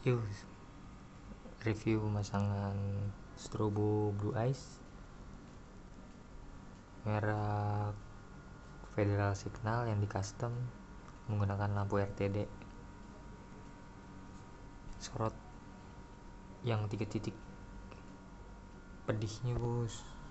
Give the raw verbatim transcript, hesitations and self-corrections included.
Yuk, review pemasangan strobo blue eyes merek Federal Signal yang di custom menggunakan lampu R T D sorot yang tiga titik pedihnya bos.